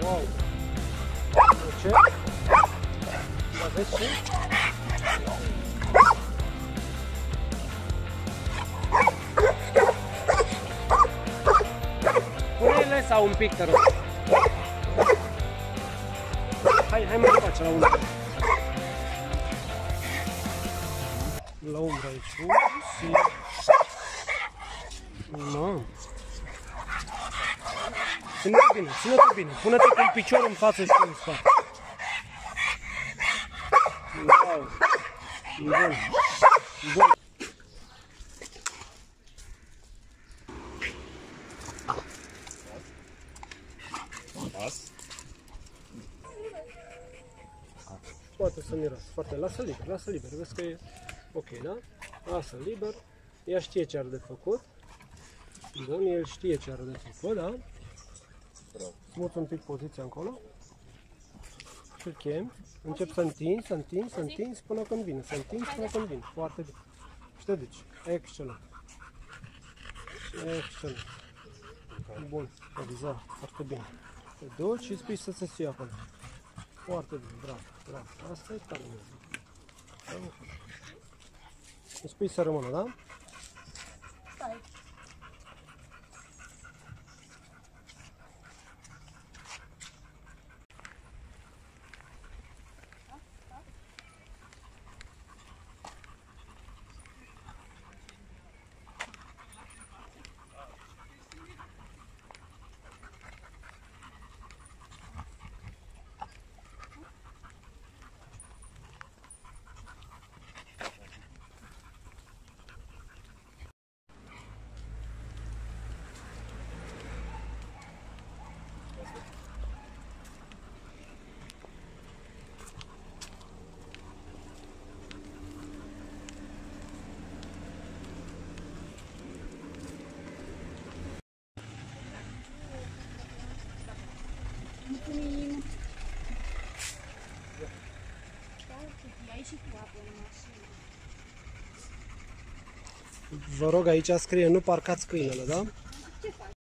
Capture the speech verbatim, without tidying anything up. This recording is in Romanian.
Wow! De ce? Mă vezi și? Pune-le sau un pic, te rog. Hai, hai mai face la umbră. La umbră aici. Usi. Mamă. Ține-te bine, ține-te bine. Pune-te cu un picior în față și în spate. Wow. Bun. Bun. Poate să miroase foarte. Lasă liber, lasă liber. Vezi că e ok, da? Lasă liber. Ea știe ce are de făcut. Bun, el știe ce are de făcut, da? Smuți un pic poziția încolo. Și îl chem. Încep să întinzi, să întinzi, să întinzi până când vine. Să întinzi până când vine. Foarte bine. Și te duci. Excelent. Excelent. Bun. Exact. Foarte bine. Te duci și spui să se suie acolo. Foarte bine. Bravo. Bravo. Asta e tare. Îmi spui să rămână, da? Stai. Mulțumim! Ai și cu apă în mașină. Vă rog, aici scrie nu parcați câinele, da? Ce faci?